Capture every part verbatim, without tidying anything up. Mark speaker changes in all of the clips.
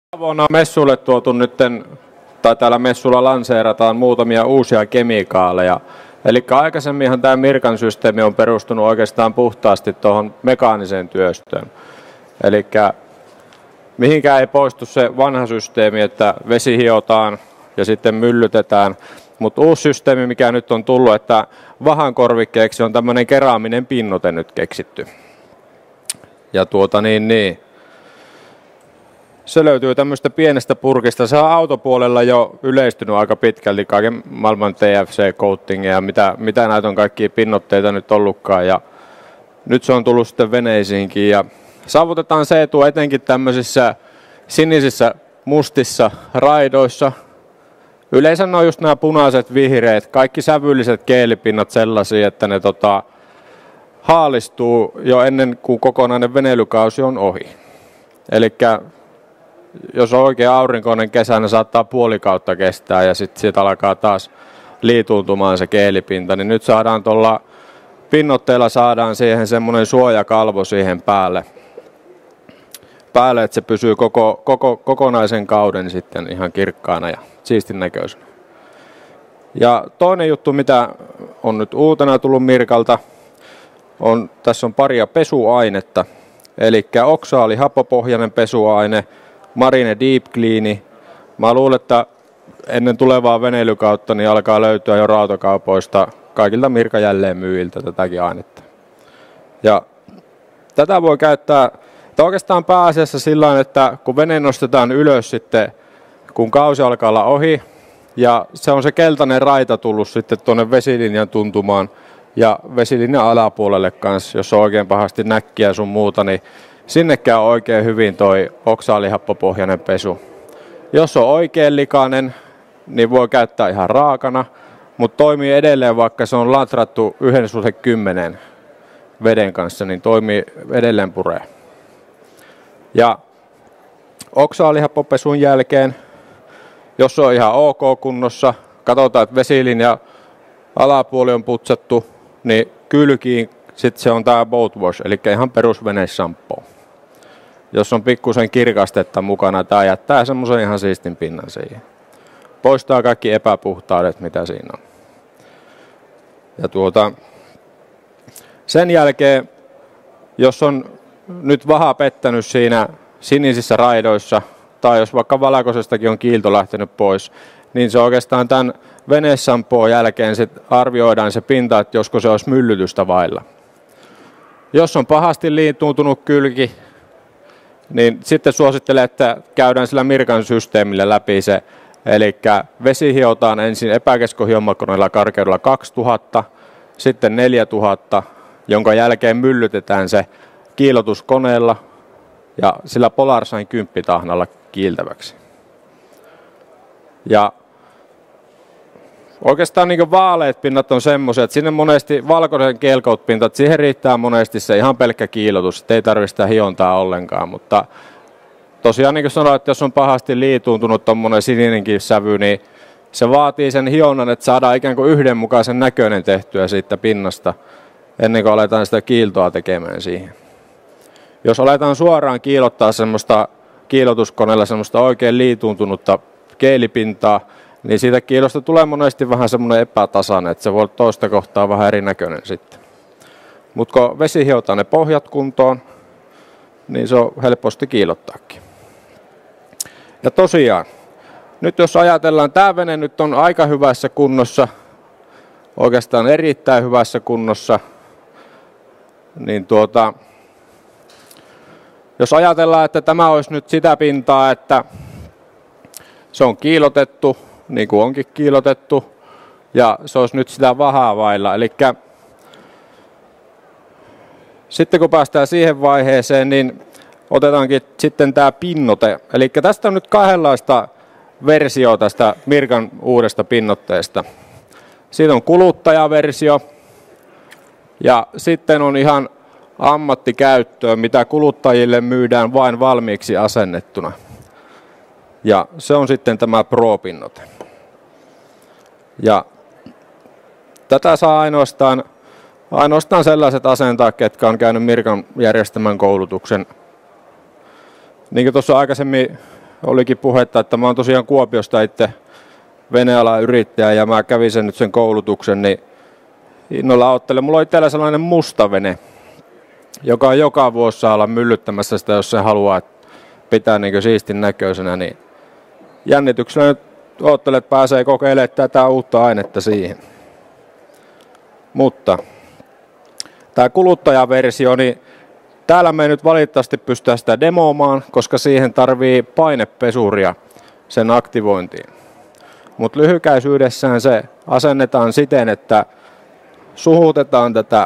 Speaker 1: Vuonna messuille tuotu nytten, tai täällä messulla lanseerataan muutamia uusia kemikaaleja. Eli aikaisemminhan tämä Mirkan systeemi on perustunut oikeastaan puhtaasti tuohon mekaaniseen työstöön. Eli mihinkään ei poistu se vanha systeemi, että vesi hiotaan ja sitten myllytetään. Mutta uusi systeemi, mikä nyt on tullut, että vahan korvikkeeksi on tämmöinen keraaminen pinnote nyt keksitty. Ja tuota niin niin. Se löytyy tämmöistä pienestä purkista. Se on autopuolella jo yleistynyt aika pitkälti kaiken maailman T F C-coatingia ja mitä, mitä näitä on kaikkia pinnotteita nyt ollutkaan. Ja nyt se on tullut sitten veneisiinkin. Ja saavutetaan se etu etenkin tämmöisissä sinisissä mustissa raidoissa. Yleensä ne on just nämä punaiset, vihreät, kaikki sävylliset keelipinnat sellaisia, että ne tota, haalistuu jo ennen kuin kokonainen veneilykausi on ohi. Elikkä jos on oikein aurinkoinen kesä, ne saattaa puoli kautta kestää ja sitten siitä alkaa taas liituuntumaan se keelipinta. Niin nyt saadaan tuolla pinnotteella saadaan siihen semmoinen suojakalvo siihen päälle. Päälle, että se pysyy koko, koko, kokonaisen kauden sitten ihan kirkkaana ja siistin näköisenä. Ja toinen juttu, mitä on nyt uutena tullut Mirkalta, on, tässä on paria pesuainetta. Eli oksaali happopohjainen pesuaine, Marine Deep Clean. Mä luulen, että ennen tulevaa veneilykautta niin alkaa löytyä jo rautakaupoista kaikilta Mirka jälleen myyjiltä tätäkin ainetta. Ja tätä voi käyttää oikeastaan pääasiassa sillä, että kun vene nostetaan ylös sitten, kun kausi alkaa olla ohi, ja se on se keltainen raita tullut sitten tuonne vesilinjan tuntumaan ja vesilinjan alapuolelle kanssa, jos on oikein pahasti näkkiä sun muuta, niin sinne käy oikein hyvin toi oksaalihappopohjainen pesu. Jos on oikein likainen, niin voi käyttää ihan raakana, mutta toimii edelleen, vaikka se on latrattu yhden suhde kymmenen veden kanssa, niin toimii edelleen puree. Ja oksaalihappopesun jälkeen, jos on ihan ok kunnossa, katsotaan, että vesilinja alapuoli on putsattu, niin kylkiin sitten se on tämä boat wash, eli ihan perusvenesampoo. Jos on pikkusen kirkastetta mukana, tämä jättää semmoisen ihan siistin pinnan siihen. Poistaa kaikki epäpuhtaudet, mitä siinä on. Ja tuota, sen jälkeen, jos on nyt vähän pettänyt siinä sinisissä raidoissa, tai jos vaikka valkoisestakin on kiilto lähtenyt pois, niin se oikeastaan tämän venesampoon jälkeen sit arvioidaan se pinta, että josko se olisi myllytystä vailla. Jos on pahasti liituuntunut kylki, niin sitten suosittelen, että käydään sillä Mirkan systeemillä läpi se. Eli vesi hiotaan ensin epäkeskohiomakoneella karkeudella kaksituhatta, sitten neljätuhatta, jonka jälkeen myllytetään se kiilotuskoneella ja sillä Polarsign kymppitahnalla kiiltäväksi. Ja oikeastaan niin vaaleat pinnat on semmoisia, että sinne monesti valkoisen kielkoutpintat, siihen riittää monesti se ihan pelkkä kiilotus, että ei tarvitse sitä hiontaa ollenkaan, mutta tosiaan niin kuin sanoin, että jos on pahasti liituuntunut tuommoinen sininenkin sävy, niin se vaatii sen hionnan, että saadaan ikään kuin yhdenmukaisen näköinen tehtyä siitä pinnasta, ennen kuin aletaan sitä kiiltoa tekemään siihen. Jos aletaan suoraan kiilottaa semmoista kiilotuskoneella semmoista oikein liituuntunutta keelipintaa, niin siitä kiilosta tulee monesti vähän semmoinen epätasainen, että se voi olla toista kohtaa vähän erinäköinen sitten. Mutta kun vesi hiotaan ne pohjat kuntoon, niin se on helposti kiilottaakin. Ja tosiaan, nyt jos ajatellaan, tämä vene nyt on aika hyvässä kunnossa, oikeastaan erittäin hyvässä kunnossa, niin tuota, jos ajatellaan, että tämä olisi nyt sitä pintaa, että se on kiilotettu, niin kuin onkin kiilotettu, ja se olisi nyt sitä vahaa vailla. Eli sitten kun päästään siihen vaiheeseen, niin otetaankin sitten tämä pinnote. Eli tästä on nyt kahdenlaista versiota tästä Mirkan uudesta pinnotteesta. Siitä on kuluttajaversio, ja sitten on ihan ammattikäyttöön, mitä kuluttajille myydään vain valmiiksi asennettuna. Ja se on sitten tämä Pro-pinnote. Ja tätä saa ainoastaan, ainoastaan sellaiset asentaa, ketkä on käynyt Mirkan järjestämän koulutuksen. Niin kuin tuossa aikaisemmin olikin puhetta, että mä oon tosiaan Kuopiosta itse venealan yrittäjä ja mä kävin sen nyt sen koulutuksen, niin innolla ottelen. Mulla on itsellä sellainen musta vene, joka on joka vuosi saa olla myllyttämässä sitä, jos se haluaa pitää niin siistin näköisenä, niin jännityksellä nyt oottelen, että pääsee kokeilemaan tätä uutta ainetta siihen. Mutta tämä kuluttajaversio, niin täällä me ei nyt valitettavasti pystytä sitä demoamaan, koska siihen tarvii painepesuria sen aktivointiin. Mutta lyhykäisyydessään se asennetaan siten, että suhutetaan tätä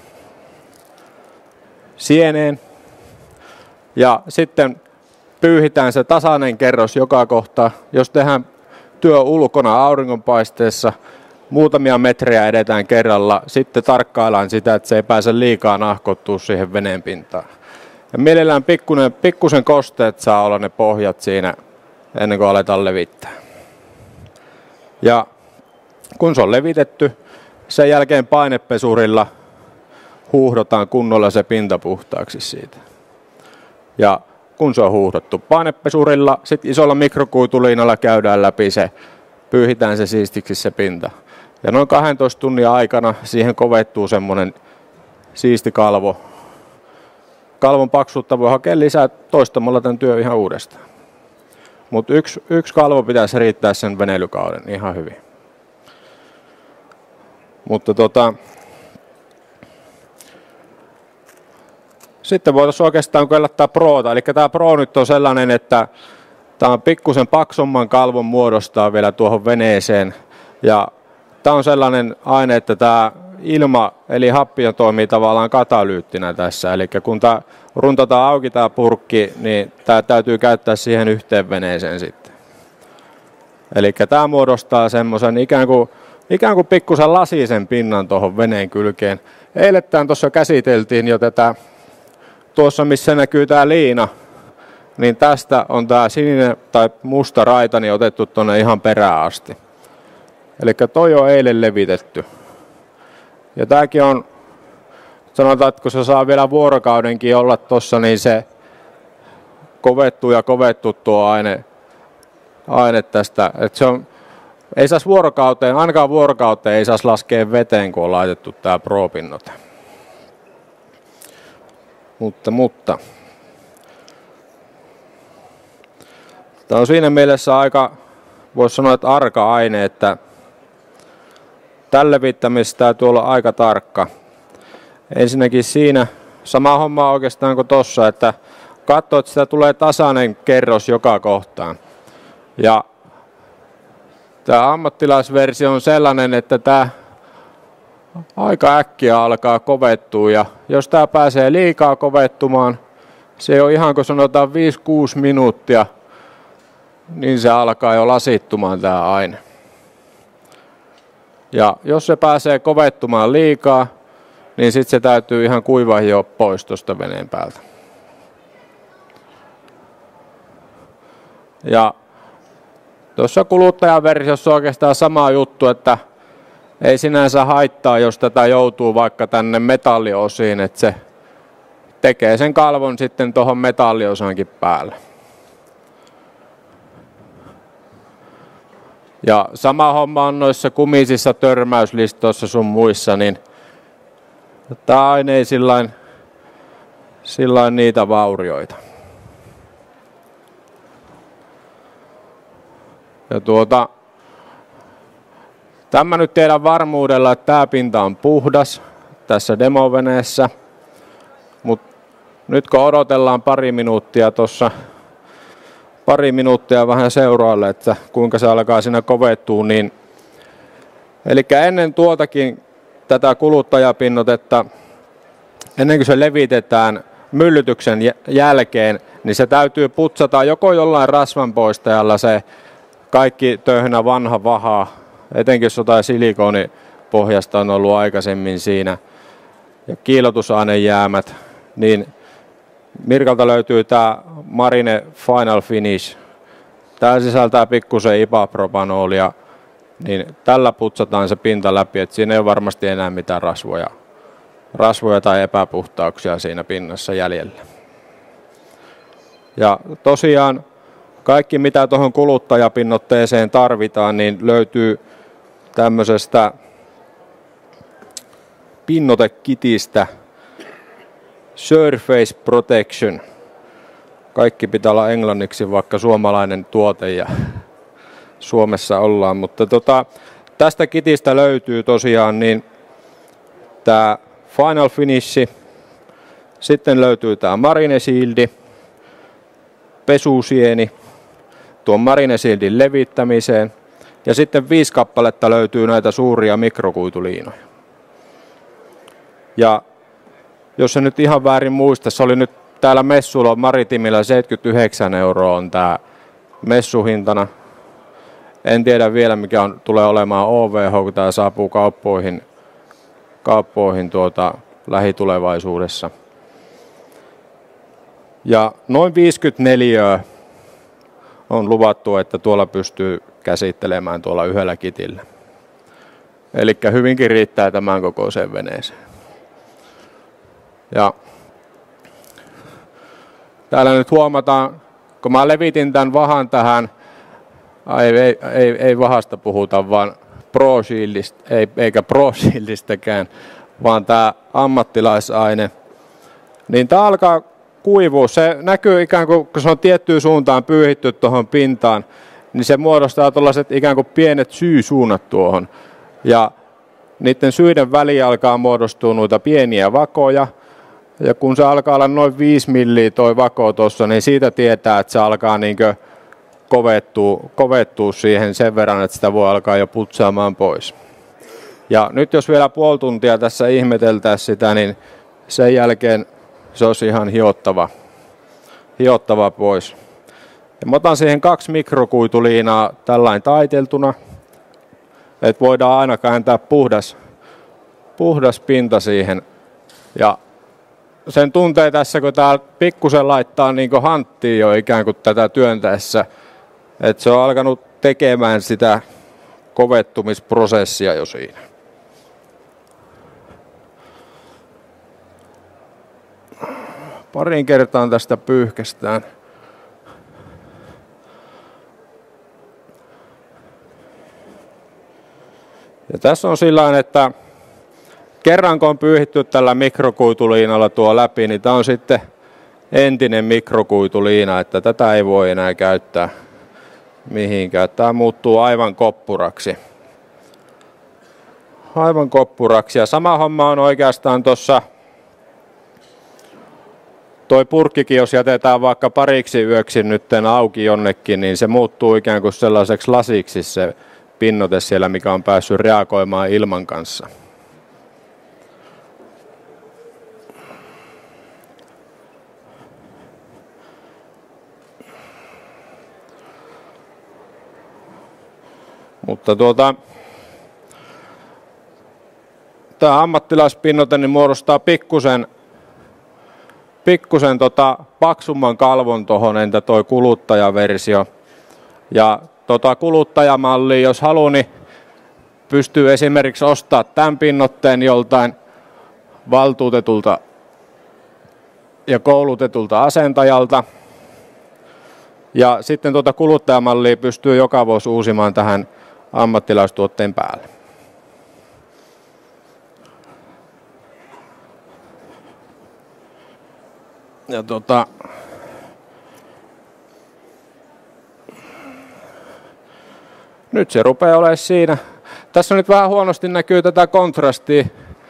Speaker 1: sieneen ja sitten pyyhitään se tasainen kerros joka kohta. Jos tehdään työ ulkona auringonpaisteessa, muutamia metrejä edetään kerralla, sitten tarkkaillaan sitä, että se ei pääse liikaa nahkottua siihen veneen pintaan. Ja mielellään pikkusen, pikkusen kosteet saa olla ne pohjat siinä ennen kuin aletaan levittää. Ja kun se on levitetty, sen jälkeen painepesurilla huuhdotaan kunnolla se pinta puhtaaksi siitä. Ja kun se on huuhdottu painepesurilla, sitten isolla mikrokuituliinalla käydään läpi se, pyyhitään se siistiksi se pinta. Ja noin kahdentoista tunnin aikana siihen kovettuu semmoinen siisti kalvo. Kalvon paksuutta voi hakea lisää toistamalla tämän työn ihan uudestaan. Mutta yksi, yksi kalvo pitäisi riittää sen veneilykauden ihan hyvin. Mutta tota, sitten voitaisiin oikeastaan kokeilla tämä Prota. Eli tämä Pro nyt on sellainen, että tämä on pikkusen paksumman kalvon muodostaa vielä tuohon veneeseen. Ja tämä on sellainen aine, että tämä ilma eli happi toimii tavallaan katalyyttinä tässä. Eli kun tämä runtataan auki tämä purkki, niin tämä täytyy käyttää siihen yhteen veneeseen sitten. Eli tämä muodostaa semmoisen ikään kuin, ikään kuin pikkusen lasisen pinnan tuohon veneen kylkeen. Eilettäin tuossa käsiteltiin jo tätä, tuossa missä näkyy tämä liina, niin tästä on tämä sininen tai musta raita niin otettu tuonne ihan perään asti. Eli toi on eilen levitetty. Ja tämäkin on, sanotaan, että kun se saa vielä vuorokaudenkin olla tuossa, niin se kovettuu ja kovettuu tuo aine, aine tästä. Että se on, ei saisi vuorokauteen, ainakaan vuorokauteen ei saisi laskea veteen, kun on laitettu tämä Pro-pinnote. Mutta, mutta. Tämä on siinä mielessä aika, voisi sanoa, että arka aine, että tälle levittämistä täytyy olla aika tarkka. Ensinnäkin siinä sama homma oikeastaan kuin tuossa, että katsoo, että sitä tulee tasainen kerros joka kohtaan. Ja tämä ammattilaisversio on sellainen, että tämä aika äkkiä alkaa kovettua. Ja jos tämä pääsee liikaa kovettumaan, se on ihan kun sanotaan viisi kuusi minuuttia, niin se alkaa jo lasittumaan tämä aine. Ja jos se pääsee kovettumaan liikaa, niin sitten se täytyy ihan kuiva hioa pois tuosta veneen päältä. Ja tuossa kuluttajaversiossa on oikeastaan sama juttu, että ei sinänsä haittaa, jos tätä joutuu vaikka tänne metalliosiin, että se tekee sen kalvon sitten tuohon metalliosankin päälle. Ja sama homma on noissa kumisissa törmäyslistoissa sun muissa, niin tämä aine ei sillain, sillain niitä vaurioita. Ja tuota, tämä nyt tiedän varmuudella, että tämä pinta on puhdas tässä demoveneessä, mutta nyt kun odotellaan pari minuuttia tuossa, pari minuuttia vähän seuraalle, että kuinka se alkaa siinä kovettua, niin eli ennen tuotakin tätä kuluttajapinnotetta, ennen kuin se levitetään myllytyksen jälkeen, niin se täytyy putsata joko jollain rasvanpoistajalla se kaikki töhnä vanha vaha, etenkin jos jotain silikonipohjasta on ollut aikaisemmin siinä, ja kiilotusainejäämät, niin Mirkalta löytyy tämä Marine Final Finish. Tämä sisältää pikkusen ipapropanolia, niin tällä putsataan se pinta läpi, että siinä ei ole varmasti enää mitään rasvoja, rasvoja tai epäpuhtauksia siinä pinnassa jäljellä. Ja tosiaan Kaikki mitä tuohon kuluttajapinnoitteeseen tarvitaan, niin löytyy tämmöisestä pinnotekitistä Surface Protection. Kaikki pitää olla englanniksi, vaikka suomalainen tuote ja Suomessa ollaan, mutta tota, tästä kitistä löytyy tosiaan niin tämä Final Finish, sitten löytyy tämä Marine Shield, pesusieni tuon Marine Shieldin levittämiseen ja sitten viisi kappaletta löytyy näitä suuria mikrokuituliinoja. Ja jos en nyt ihan väärin muista, se oli nyt täällä messulla Maritimilla seitsemänkymmentäyhdeksän euroa on tämä messuhintana. En tiedä vielä mikä on, tulee olemaan O V H, kun tämä saapuu kauppoihin, kauppoihin tuota, lähitulevaisuudessa. Ja noin viisikymmentäneljä on luvattu, että tuolla pystyy käsittelemään tuolla yhdellä kitillä. Eli hyvinkin riittää tämän kokoiseen veneeseen. Ja täällä nyt huomataan, kun mä levitin tämän vahan tähän, ei, ei, ei, ei vahasta puhuta, vaan Pro Shieldistä, ei, eikä Pro Shieldistäkään, vaan tämä ammattilaisaine, niin tämä alkaa kuivua. Se näkyy ikään kuin, kun se on tiettyyn suuntaan pyyhitty tuohon pintaan, niin se muodostaa tuollaiset ikään kuin pienet syysuunnat tuohon. Ja niiden syiden väliin alkaa muodostua noita pieniä vakoja. Ja kun se alkaa olla noin viisi milliä toi vako tuossa, niin siitä tietää, että se alkaa niinkö kovettua, kovettua siihen sen verran, että sitä voi alkaa jo putsaamaan pois. Ja nyt jos vielä puoli tuntia tässä ihmeteltäisiin sitä, niin sen jälkeen se olisi ihan hiottava, hiottava pois. Ja mä otan siihen kaksi mikrokuituliinaa tällainen taiteltuna, että voidaan aina kääntää puhdas, puhdas pinta siihen. Ja sen tuntee tässä, kun tää pikkusen laittaa niin kuin hanttiin jo ikään kuin tätä työntäessä, että se on alkanut tekemään sitä kovettumisprosessia jo siinä. Parin kertaan tästä pyyhkästään. Ja tässä on sillain, että kerran kun on pyyhitty tällä mikrokuituliinalla tuo läpi, niin tämä on sitten entinen mikrokuituliina, että tätä ei voi enää käyttää mihinkään. Tämä muuttuu aivan koppuraksi. Aivan koppuraksi. Ja sama homma on oikeastaan tuossa, toi purkkikin, jos jätetään vaikka pariksi yöksi nytten auki jonnekin, niin se muuttuu ikään kuin sellaiseksi lasiksi se pinnote siellä, mikä on päässyt reagoimaan ilman kanssa. Mutta tuota, tämä ammattilaispinnote niin muodostaa pikkusen, pikkusen tota paksumman kalvon tuohon, entä toi kuluttajaversio. Ja tota kuluttajamallia, jos haluaa, niin pystyy esimerkiksi ostamaan tämän pinnotteen joltain valtuutetulta ja koulutetulta asentajalta. Ja sitten tuota kuluttajamallia pystyy joka vuosi uusimaan tähän ammattilaistuotteen päälle. Ja tota, nyt se rupeaa olemaan siinä. Tässä nyt vähän huonosti näkyy tätä kontrastia.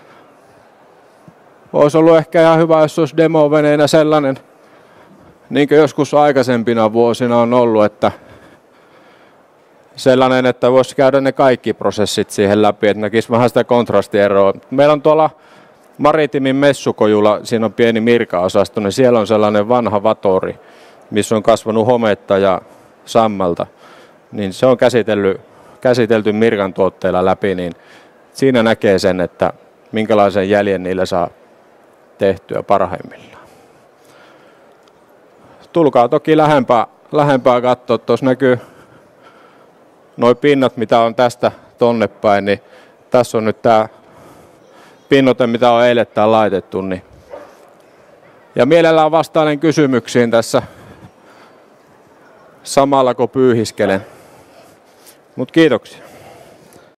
Speaker 1: Olisi ollut ehkä ihan hyvä, jos olisi demoveneenä sellainen, niin kuin joskus aikaisempina vuosina on ollut, että sellainen, että voisi käydä ne kaikki prosessit siihen läpi, että näkisi vähän sitä kontrastieroa. Meillä on tuolla Maritimin messukojulla, siinä on pieni mirka-osasto, niin siellä on sellainen vanha vatori, missä on kasvanut hometta ja sammalta. Niin se on käsitelty, käsitelty mirkan tuotteilla läpi, niin siinä näkee sen, että minkälaisen jäljen niillä saa tehtyä parhaimmillaan. Tulkaa toki lähempää, lähempää katsoa, tuossa näkyy nuo pinnat, mitä on tästä tonne päin, niin tässä on nyt tämä pinnoite, mitä on eilettäin laitettu. Niin. Ja mielellään vastailen kysymyksiin tässä, samalla kun pyyhiskelen. Mut kiitoksia.